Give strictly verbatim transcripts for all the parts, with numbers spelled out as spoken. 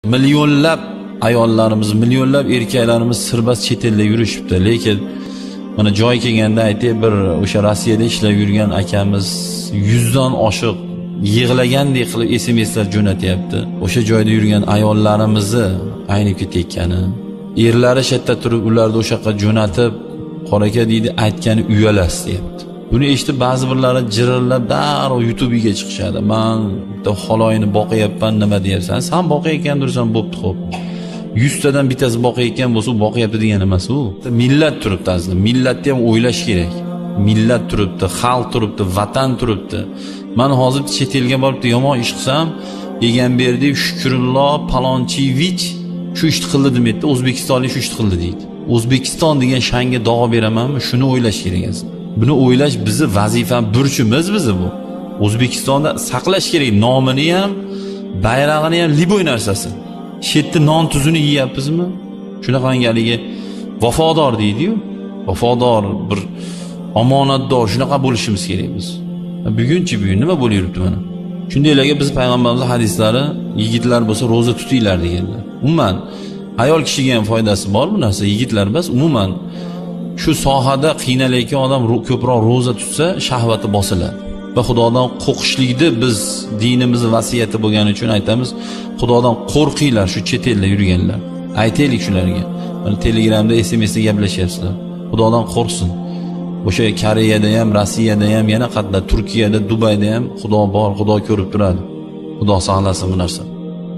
Millionlab ayollarimiz, millionlab erkaklarimiz sirbas chet elda yurishibdi, lekin mana joy kelganda aytay, bir o'sha Rossiyada ishlab yurgan akamiz yuzdan oshiq yig'lagandek qilib S M Slar jo'natyapti. O'sha joyda yurgan ayollarimizni aynib ketayotgani, erlari shetda turib ularni o'sha yoqqa jo'natib, qoraka deydi, aytgani uyalas deyapti. Buni eshitib ba'zi birlari jirillab darrov YouTube'ga chiqishadi. Men bitta xoloyini boqyapman, nima deyapsan? Sen boqayotgan tursan, bo'pti, xo'p. yuz tadan bittasi boqayotgan bo'lsa, boqyapti degani emas u. Millat turibdi aslida. Millatni ham o'ylash kerak. Millat turibdi, xalq turibdi, vatan turibdi. Men hozir chet elga borib yomon ish qilsam, Egamberdiyev, Shukrullo Palonchivich shu ishni qildi demaydi, O'zbekistonlik shu ishni qildi deydi. O'zbekiston degan shanga dog' beramanmi? Shuni o'ylash kerak aslida. Buni o'ylash bizni vazifamiz, burchimiz bizni bu. O'zbekistonda saqlash kerak nomini ham, bayrog'ini ham, liboy narsasi. Shetda non tuzini yeyapmizmi? Shunaqangaligi vafodor deydi-yu. Vafodor, bir omonatdor, shunaqa bo'lishimiz kerak biz. Bugunchi bugun nima bo'lib yuribdi mana? Shundaylarga biz payg'ambarimiz hadislari, yigitlar bo'lsa roza tutinglar deganlar. Umuman ayol kishiga ham foydasi bor bu narsa, yigitlar bas, umuman shu sohada qiynalayotgan odam ko'proq roza tutsa, shahvati bosiladi. Va Xudodan qo'rqishlikni biz dinimizning vasiyati bo'lgani uchun aytamiz, Xudodan qo'rqinglar shu chet elda yurganlar. Aytaylik shularga. Mana Telegramda S M Sda gaplashyapsizlar. Xudodan qo'rqsin. O'sha Koreyada ham, Rossiyada ham, yana qatda Turkiyada, Dubayda ham Xudo bor, Xudo ko'rib turadi. Xudo saqlasin bu narsa.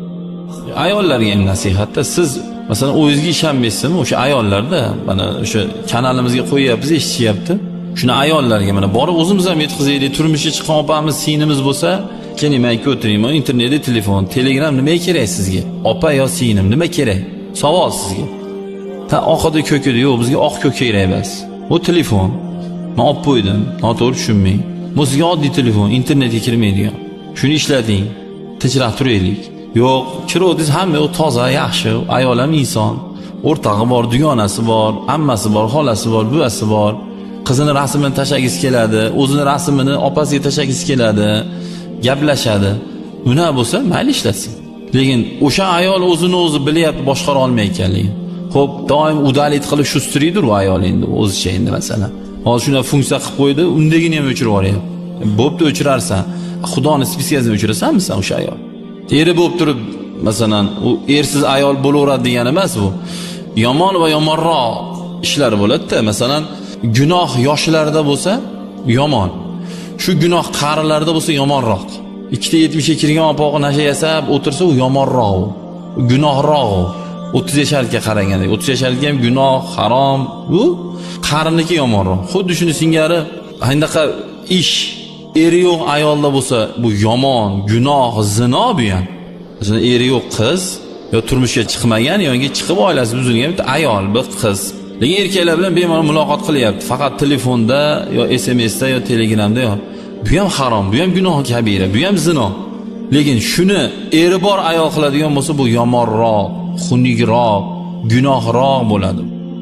Ayollarga ham nasihatda, siz masalan o'zingizga ishonmaysizmi? O'sha ayollarda mana o'sha kanalimizga qo'yyapmiz, eshityapti. Shuni ayollarga mana borib o'zimiz ham yetkazaylik, turmushga chiqqan opamiz, singlim bo'lsa, keling mayka o'tiring, mana internetda telefon, Telegram nima kerak sizga? Opa yo singlim nima kerak? Savol sizga. Ta oqida ko'kida yo'q, bizga oq ko'k kerak emas. Bu telefon. Men olib qo'ydim, noto'g'ri tushunmang. Bu sizga oddiy telefon, internetga kirmaydigan. Shuni ishlating, tinchroq turaylik. Yo'q, kirodingiz hamma u toza, yaxshi, ayol ham inson. O'rtog'i bor, dugonasi bor, ammasi bor, xolasi bor, buvasi bor. Qizini rasmini tashagisi keladi, o'zini rasmini opasiga tashagisi keladi, gaplashadi. Buna bo'lsa, mayli ishlatsin. Lekin o'sha ayol o'zini o'zi bilyapti, boshqara olmayotganligini. Xo'p, doim udalit qilib shu striydir u ayol endi, o'zicha endi masalan. Hozir shuna funksiya qilib qo'ydi, undagini ham o'chirib yuboryapti. Bo'pti, o'chirarsan. Xudoni spesiyasini o'chirasanmi sen o'sha ayol? Eri bo'lib turib, masalan, u ersiz ayol bo'laveradi degani emas bu. Yomon va yomonroq ishlar bo'ladi-da. Masalan, gunoh yoshlarda bo'lsa yomon. Shu gunoh qarilarda bo'lsa yomonroq. Ikkita yetmishga kirgan opog'i nasha yasab o'tirsa u yomonroq u. Gunohroq u. o'ttiz yasharga qaraganda, o'ttiz yasharga ham gunoh, harom, bu qariniki yomonroq. Xuddi shuni singari handaqa ish eri yo'q ayolda bo'lsa bu yomon, gunoh, zino bu ham. Masalan, eri yo'q qiz yo turmushga chiqmagan, yoki chiqib oilasi buzilgan bitta ayol, bir qiz. Lekin erkaklar bilan bemalol muloqot qilyapti. Faqat telefonda yo S M Sda yo Telegramda yo. Bu ham harom, bu ham gunoh kabira, bu ham zino. Lekin shuni eri bor ayol qiladigan bo'lsa bu yomonroq, xunukroq, gunohroq bo'ladi.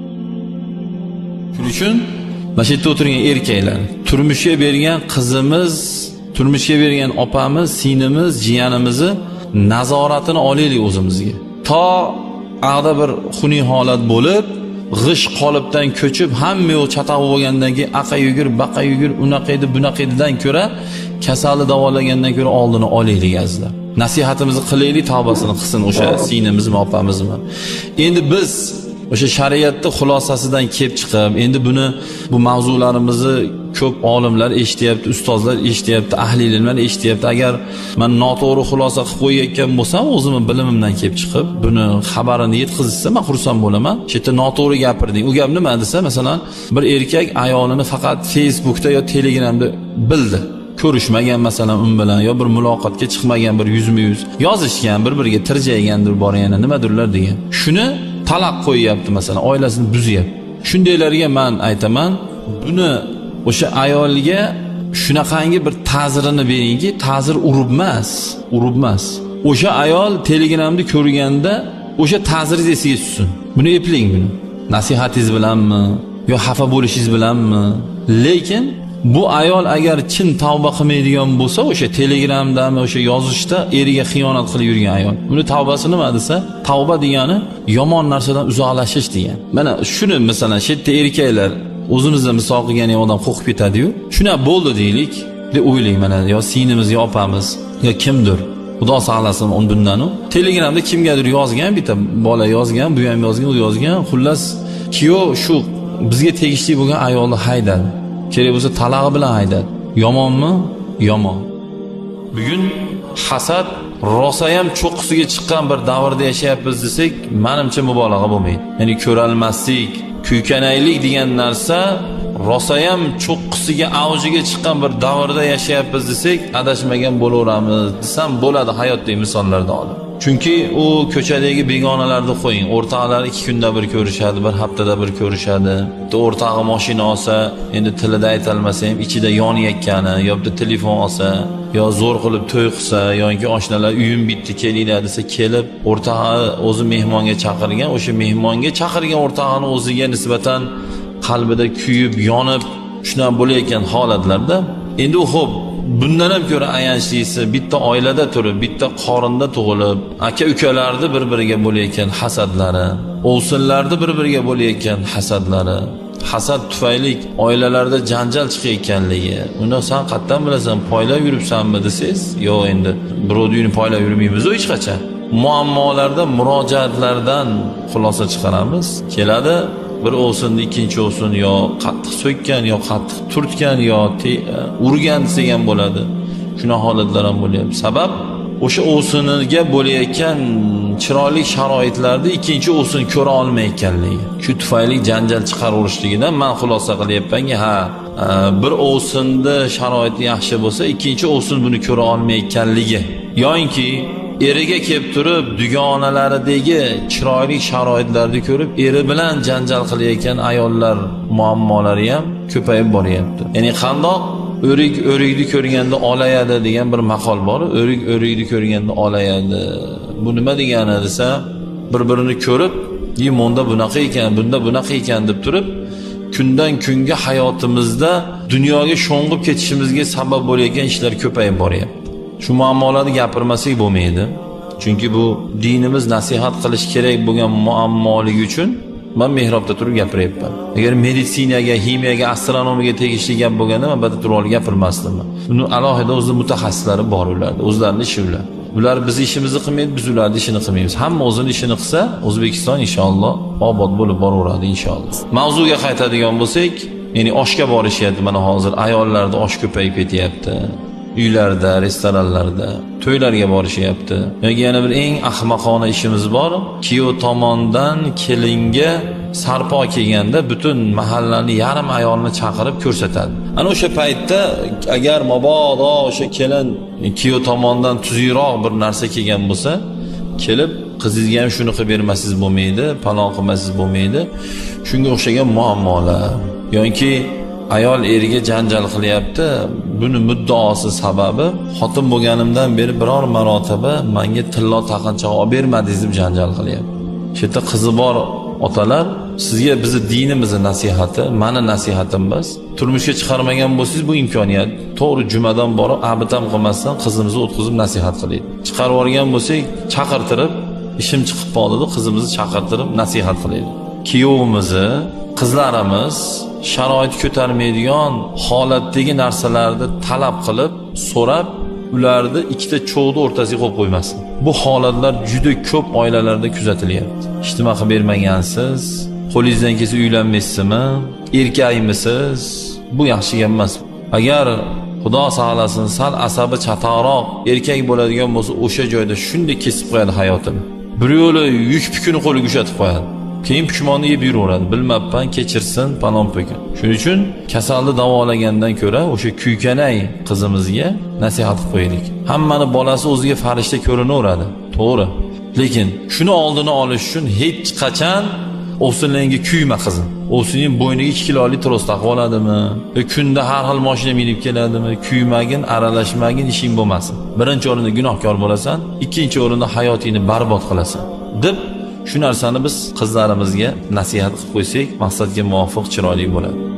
Shuning uchun mana shu yerda o'tirgan erkaklar, turmushga bergan qizimiz, turmushga bergan opamiz, singlimiz, jiyanimizni nazoratini olaylik o'zimizga. To aqda bir xunuk holat bo'lib, g'ish qolipdan ko'chib, hamma yo'q chataq bo'lgandan keyin aqa yugur, baqa yugur, unaqa edi, bunaqa edidan ko'ra, kasalni davolagandan ko'ra oldini olaylik azizlar. Nasihatimizni qilaylik, tavbasini qilsin o'sha singlimizni, opamizmi. Endi biz o'sha shariatning xulosasidan kelib chiqib, endi buni bu mavzularimizni ko'p olimlar eshityapti, ustozlar eshityapti, ahli ilmlar eshityapti. Agar men noto'g'ri xulosa qilib qo'yayotgan bo'lsam, o'zimning bilimimdan kelib chiqib, buni xabarini yetkazsa, men xursand bo'laman. Shu yerda noto'g'ri gapirding. U gap nima desa, masalan, bir erkak ayolini faqat Facebookda yo Telegramda bildi. Ko'rishmagan masalan un bilan yo bir muloqotga chiqmagan, bir yuzma-yuz yozishgan, bir-biriga tirjaygandir, bor yana nimadirlar degan. Shuni talaq qo'yyapti masalan, oilasini buzyapti. Shundaylarga men aytaman, buni o'sha ayolga shunaqangi bir ta'zirini beringki, ta'zir urib emas, urib emas. O'sha ayol Telegramda ko'rganda o'sha ta'ziringiz esiga tushsin. Buni epling buni. Nasihatingiz bilanmi yo xafa bo'lishingiz bilanmi? Lekin Bu ayol agar chin tavba qilmaydigan bo'lsa, o'sha Telegramdami, o'sha yozishda eriga xiyonat qilib yurgan ayol. Buni tavbasi nima desa, tavba degani yomon narsadan uzoqlashish degan. Mana shuni masalan, shu yerda erkaklar o'zimizda misol qilgan odam qo'rqib ketadi-yu. Shuna bo'ldi deylik, deb o'ylayman, mana yo sinimiz, yo opamiz, yo kimdir. Xudo saqlasin undan-u. Telegramda kimgadir yozgan, bitta bola yozgan, bu ham yozgan, u yozgan. Xullas, kuyov shu bizga tegishli bo'lgan ayolni haydadi. Kerak bo'lsa talog'i bilan haydadi. Yomonmi? Yomon. Bugun hasad rosa ham cho'qqisiga chiqqan bir davrda yashayapmiz desak, menimcha mubolag'a bo'lmaydi. Ya'ni ko'ralmaslik, kuykanaylik degan narsa rosa ham cho'qqisiga, avjiga chiqqan bir davrda yashayapmiz desak, adashmagan bo'laveramiz desam bo'ladi hayotdagi misollarda olib. Chunki u ko'chadagi begonalarni qo'ying, o'rtoqlar ikki kunda bir ko'rishadi, bir haftada bir ko'rishadi. O'rtog'i mashina olsa, endi tilida aytolmasa ham ichida yonayotgani, yoki telefon olsa, yo zo'r qilib to'y qilsa, yoki oshnalar uyim bitdi kelinglar desa kelib, o'rtog'i o'zi mehmonga chaqirgan, o'sha mehmonga chaqirgan o'rtog'ini o'ziga nisbatan qalbida kuyib, yonib, shundan bo'layotgan holatlarda endi u xo'p, bundan ham ko'ra ayanchlisi bitta oilada turib, bitta qorinda tug'ilib, aka-ukalarni bir-biriga bo'layotgan hasadlari, o'g'sillarni bir-biriga bo'layotgan hasadlari, hasad tufayli oilalarda janjal chiqayotganligi. Uni sen qayerdan bilasan, poylab yuribsanmi desangiz, yo'q, endi birovni uyini poylab yurmaymiz hech qachon. Muammolarda, murojaatlardan xulosa chiqaramiz. Keladi bir o'sinni ikkinchi o'sin yo qattiq so'kkan, yo qattiq turtgan, yo urgan degan bo'ladi. Shuna holatlar ham bo'lyapti. Sabab o'sha o'siniga bo'layotgan chiroyli sharoitlarda ikkinchi o'sin ko'ra olmayotganligi. Shu tufayli janjal chiqaraverishligidan men xulosa qilyapmanki, ha, bir o'sinda sharoiti yaxshi bo'lsa, ikkinchi o'sin buni ko'ra olmayotganligi. Yo'inki eriga kelib turib, dugonalaridagi chiroyli sharoitlarni ko'rib, eri bilan janjal qilayotgan ayollar muammolari ham ko'payib boryapti. Ya'ni qandoq o'rik o'rikni ko'rganda olayadi degan bir maqol bor. O'rik o'rikni ko'rganda olayadi. Bu nima degani desa, bir-birini ko'rib, "Yimunda bunaqa ekan, bunda bunaqa ekan" deb turib, kundan kunga hayotimizda dunyoga sho'ng'ib ketishimizga sabab bo'layotgan ishlar ko'payib boryapti. Shu muammolarni gapirmasak bo'lmaydi. Chunki bu dinimiz nasihat qilish kerak bo'lgan muammolik uchun men mehrobda turib gapiryapman. Agar meditsinaga, ximiyaga, astronomiyaga tegishli gap bo'lganda men bada turib gapirmasdim. Buni alohida o'z mutaxassislari bor ularda, o'zlarining ishi ular. Ular biz ishimizni qilmaydi, biz ularning ishini qilmaymiz. Hamma o'zining ishini qilsa, O'zbekiston inshaalloh obod bo'lib boraveradi inshaalloh. Mavzuga qaytadigan bo'lsak, ya'ni oshga borishyapti mana hozir, ayollarda osh ko'payib ketyapti. Uylarda, restoranlarda, to'ylarga borishyapti. Yoki yana bir eng ahmoqona ishimiz bor. Kuyov tomondan kelinga sarpo kelganda butun mahallani yarim ayolni chaqirib ko'rsatadi. Ana o'sha paytda agar mabodo o'sha kelin kuyov tomondan tuzukroq bir narsa kelgan bo'lsa, kelib qizingizga ham shuni qilib bermasingiz bo'lmaydi, palon qilmasingiz bo'lmaydi. Shunga o'xshagan muammolar. Yoki ayol eriga janjal qilyapti. Buni muddaosi sababi xotin bo'lganimdan beri biror marotaba menga tillo taqinchoq olib bermadingiz deb janjal qilyapti. Shu yerda qizi bor otalar, sizga bizni dinimizning nasihati, meni nasihatim bas. Turmushga chiqarmagan bo'lsangiz bu imkoniyat. To'g'ri jumadan borib, abitam qilmasdan qizimizni o'tkazib nasihat qilaylik. Chiqarib yuborgan bo'lsak, chaqirtirib, ishim chiqib qoldi deb qizimizni chaqirtirib nasihat qilaylik. Kuyovimizni, qizlarimiz sharoit ko'tarmaydigan holatdagi narsalarni talab qilib, so'rab, ularni ikkita cho'g'ni o'rtasiga qo'yib qo'ymasin. Bu holatlar juda ko'p oilalarda kuzatilyapti. Ishtima qilib bermagansiz, qo'lingizdan kelsa uylanmaysizmi, erkakmisiz? Bu yaxshi gap emas. Agar Xudo saqlasin, sal asabi chatoqroq erkak bo'ladigan bo'lsa, o'sha joyda shunday kesib qo'yadi hayotini. Bir yo'li yuk pukini qo'liga ushatib qo'yadi. Keyin pushmonni yeb yuraveradi. Bilmabman, kechirsin, panon po'kin. Shuning uchun kasalni davolagandan ko'ra o'sha kuykanay qizimizga nasihat qilib qo'yaylik. Hammani bolasi o'ziga farishta ko'rinaveradi. To'g'ri. Lekin shuni oldini olish uchun hech qachon o'sinlarga kuyma qizim. O'sining bo'yniga ikki kilolik tros taqib oladimi? Kunda har xil mashina minib keladimi? Kuymagin, aralashmagin, ishing bo'lmasin. Birinchi o'rinda gunohkor bo'lasan, ikkinchi o'rinda hayotingni barbod qilasan. deb shu narsani biz qizlarimizga nasihat qilib qo'ysak, maqsadga muvofiq chiroyli bo'ladi.